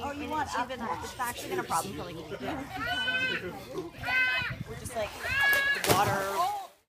Oh, you want even it's actually been a problem for like a week. We're just like the water